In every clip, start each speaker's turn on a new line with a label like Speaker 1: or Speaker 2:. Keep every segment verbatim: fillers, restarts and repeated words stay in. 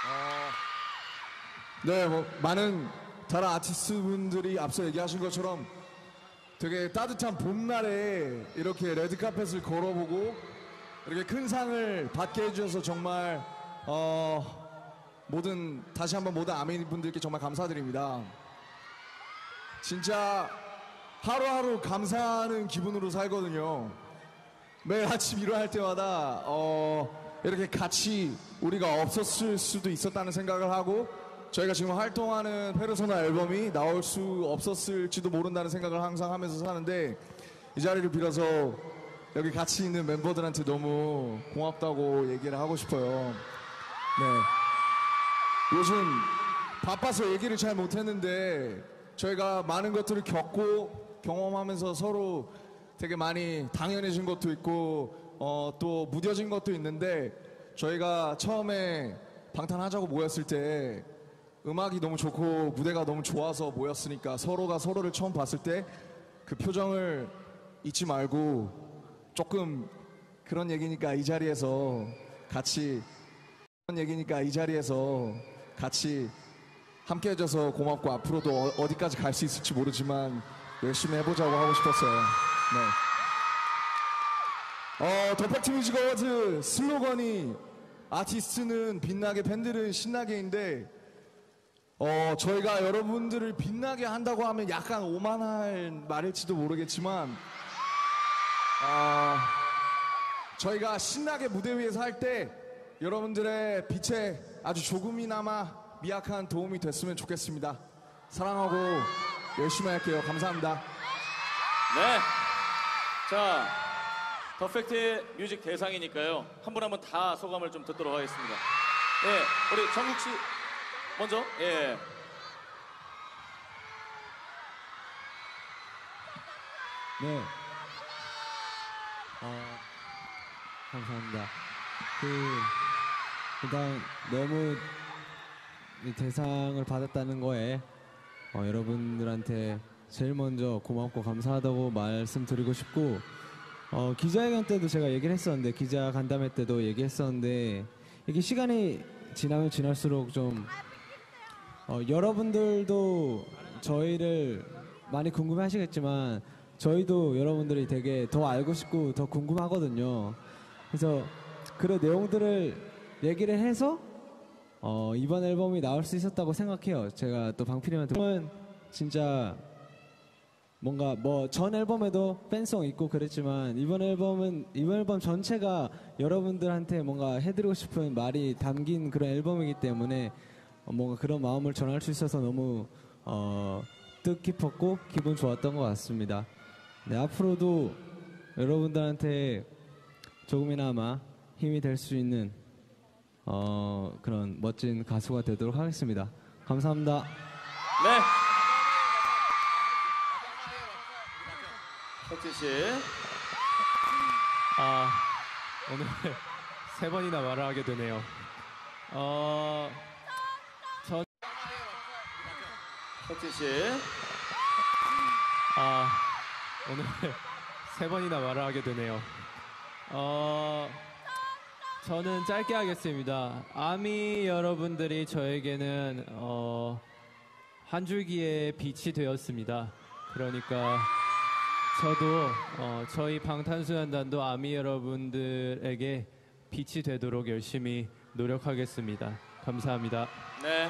Speaker 1: 어, 네, 뭐 많은 다른 아티스트 분들이 앞서 얘기하신 것처럼 되게 따뜻한 봄날에 이렇게 레드카펫을 걸어보고 이렇게 큰 상을 받게 해주셔서 정말 어, 모든 다시 한번 모든 아미 분들께 정말 감사드립니다. 진짜 하루하루 감사하는 기분으로 살거든요. 매일 아침 일어날 때마다 어, 이렇게 같이 우리가 없었을 수도 있었다는 생각을 하고 저희가 지금 활동하는 페르소나 앨범이 나올 수 없었을지도 모른다는 생각을 항상 하면서 사는데 이 자리를 빌어서 여기 같이 있는 멤버들한테 너무 고맙다고 얘기를 하고 싶어요. 네. 요즘 바빠서 얘기를 잘 못했는데 저희가 많은 것들을 겪고 경험하면서 서로 되게 많이 당연해진 것도 있고 어, 또 무뎌진 것도 있는데 저희가 처음에 방탄하자고 모였을 때 음악이 너무 좋고 무대가 너무 좋아서 모였으니까 서로가 서로를 처음 봤을 때 그 표정을 잊지 말고 조금 그런 얘기니까 이 자리에서 같이 그런 얘기니까 이 자리에서 같이 함께 해줘서 고맙고 앞으로도 어, 어디까지 갈 수 있을지 모르지만 열심히 해보자고 하고 싶었어요. 네. 어, 더 팩트 뮤직 어워즈 슬로건이 아티스트는 빛나게 팬들은 신나게인데 어, 저희가 여러분들을 빛나게 한다고 하면 약간 오만할 말일지도 모르겠지만 어, 저희가 신나게 무대 위에서 할 때 여러분들의 빛에 아주 조금이나마 미약한 도움이 됐으면 좋겠습니다. 사랑하고 열심히 할게요. 감사합니다.
Speaker 2: 네. 자, 더 팩트 뮤직 대상이니까요. 한 분 한 분 다 소감을 좀 듣도록 하겠습니다. 예, 우리 정국 씨 먼저. 예.
Speaker 3: 네. 어, 감사합니다. 그 일단 너무 이 대상을 받았다는 거에 어, 여러분들한테 제일 먼저 고맙고 감사하다고 말씀드리고 싶고 어, 기자회견 때도 제가 얘기를 했었는데 기자 간담회 때도 얘기했었는데 이게 시간이 지나면 지날수록 좀 어, 여러분들도 저희를 많이 궁금해 하시겠지만 저희도 여러분들이 되게 더 알고 싶고 더 궁금하거든요. 그래서 그런 내용들을 얘기를 해서 어, 이번 앨범이 나올 수 있었다고 생각해요. 제가 또 방필이한테 진짜 뭔가 뭐 전 앨범에도 팬송 있고 그랬지만 이번 앨범은 이번 앨범 전체가 여러분들한테 뭔가 해드리고 싶은 말이 담긴 그런 앨범이기 때문에 어, 뭔가 그런 마음을 전할 수 있어서 너무 어, 뜻깊었고 기분 좋았던 것 같습니다. 네, 앞으로도 여러분들한테 조금이나마 힘이 될 수 있는 어, 그런 멋진 가수가 되도록 하겠습니다. 감사합니다.
Speaker 2: 네. 혁진 씨.
Speaker 4: 아, 오늘 세 번이나 말을 하게 되네요. 어, 전
Speaker 2: 혁진 씨.
Speaker 4: 아, 오늘 세 번이나 말을 하게 되네요. 어, 저는 짧게 하겠습니다. 아미 여러분들이 저에게는 어, 한 줄기의 빛이 되었습니다. 그러니까 저도 어, 저희 방탄소년단도 아미 여러분들에게 빛이 되도록 열심히 노력하겠습니다. 감사합니다.
Speaker 2: 네.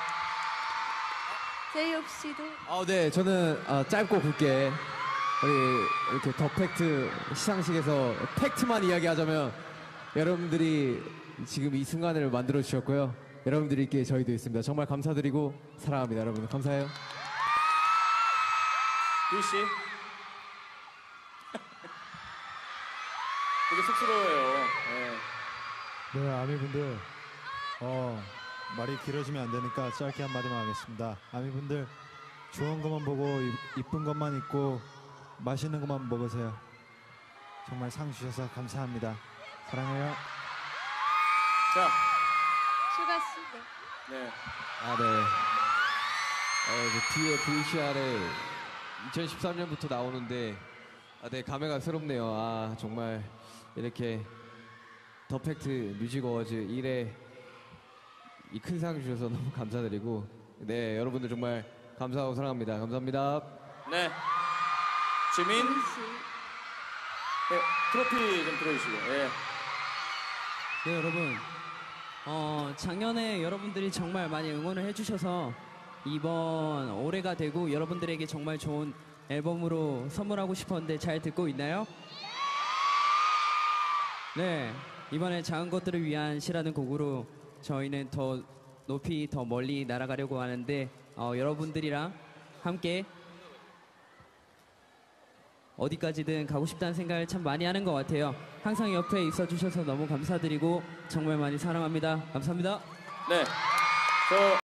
Speaker 5: 제이홉 씨도.
Speaker 3: 어, 네, 저는 어, 짧고 굵게 우리 이렇게 더 팩트 시상식에서 팩트만 이야기하자면 여러분들이 지금 이 순간을 만들어 주셨고요. 여러분들이 있기에 저희도 있습니다. 정말 감사드리고 사랑합니다, 여러분. 감사해요.
Speaker 2: 유 씨. 되게 쑥스러워요. 네.
Speaker 6: 네, 아미분들 어, 말이 길어지면 안 되니까 짧게 한마디만 하겠습니다. 아미분들 좋은 것만 보고 이, 이쁜 것만 입고 맛있는 것만 먹으세요. 정말 상 주셔서 감사합니다. 사랑해요.
Speaker 2: 자,
Speaker 5: 슈가 씨.
Speaker 2: 네.
Speaker 3: 아, 네. 어, 그 뒤에 브이씨알에 이천십삼 년부터 나오는데 아, 네, 감회가 새롭네요. 아, 정말 이렇게 더 팩트 뮤직 어워즈 일 회 이 큰 상 주셔서 너무 감사드리고 네 여러분들 정말 감사하고 사랑합니다. 감사합니다.
Speaker 2: 네. 지민. 네, 트로피 좀 들어주시고. 예.
Speaker 7: 네 여러분 어, 작년에 여러분들이 정말 많이 응원을 해주셔서 이번 올해가 되고 여러분들에게 정말 좋은 앨범으로 선물하고 싶었는데 잘 듣고 있나요? 네 이번에 작은 것들을 위한 시라는 곡으로 저희는 더 높이 더 멀리 날아가려고 하는데 어, 여러분들이랑 함께 어디까지든 가고 싶다는 생각을 참 많이 하는 것 같아요. 항상 옆에 있어 주셔서 너무 감사드리고 정말 많이 사랑합니다. 감사합니다.
Speaker 2: 네. 저